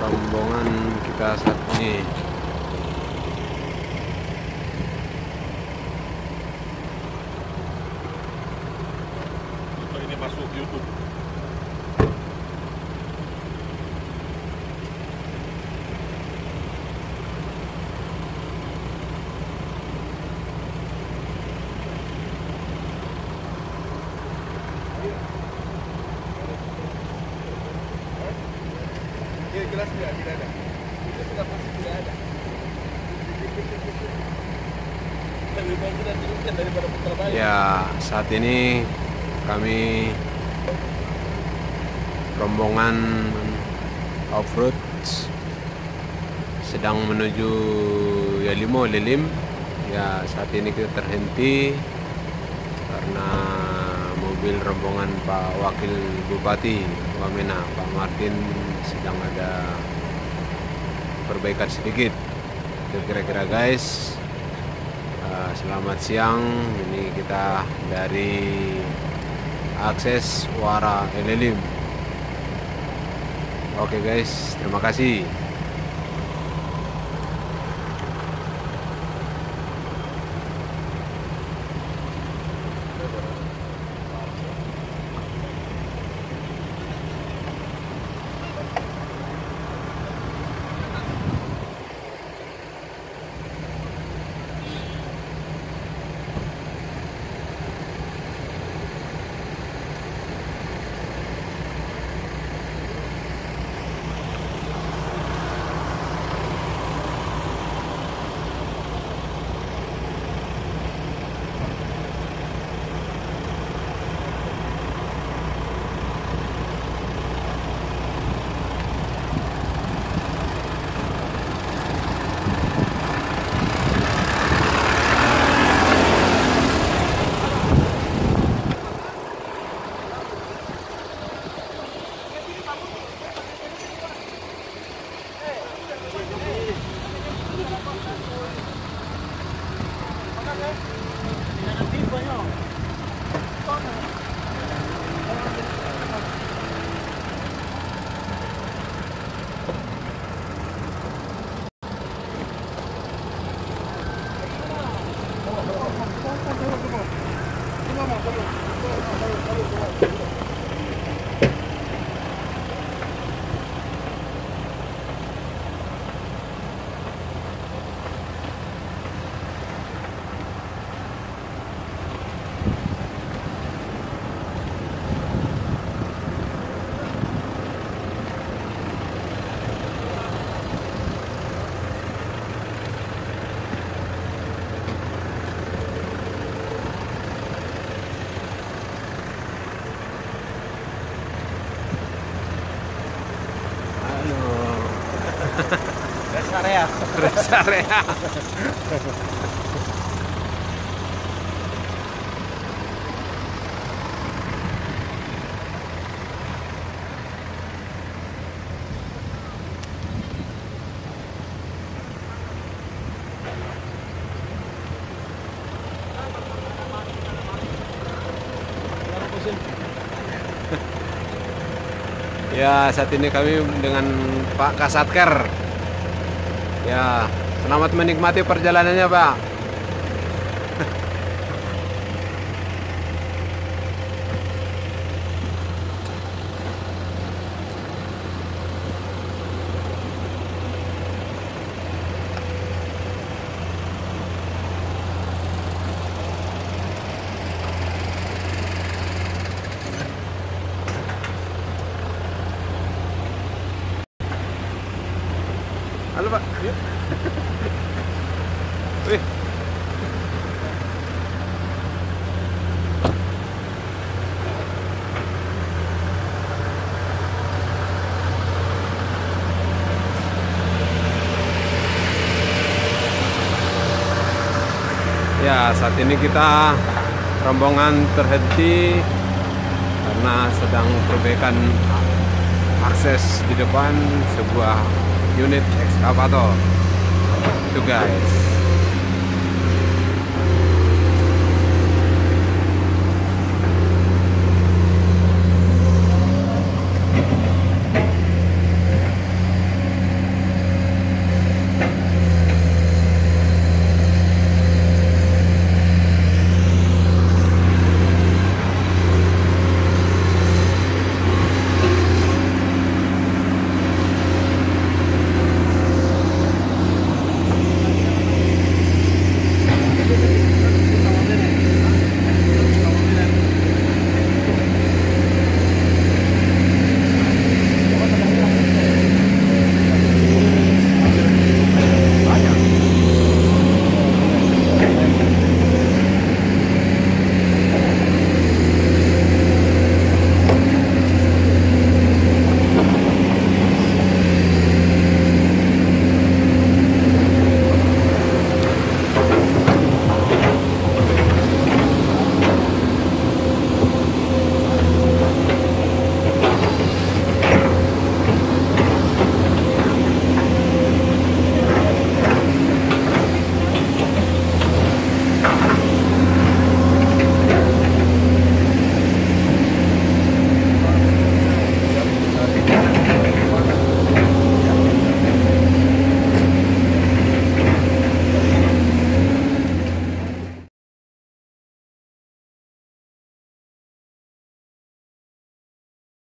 rombongan kita saat ini. Ini masuk YouTube. Jelas tidak ada. Itu sudah pasti tidak ada. Lebih baik kita turunkan daripada putar balik. Ya, saat ini kami rombongan off-road sedang menuju Yalimo Lilim. Ya, saat ini kita terhenti karena mobil rombongan Pak Wakil Bupati Wamena, Pak Martin, sedang ada perbaikan sedikit. Itu kira-kira guys. Selamat siang. Ini kita dari akses Wara Lilim. Oke guys, terima kasih. Rest area. Ya, saat ini kami dengan Pak Kasatker. Ya, selamat menikmati perjalanannya, Pak. Halo, Pak. Yuk. Wih. Ya, saat ini kita rombongan terhenti karena sedang perbaikan akses di depan sebuah unit ekskavator. Itu guys.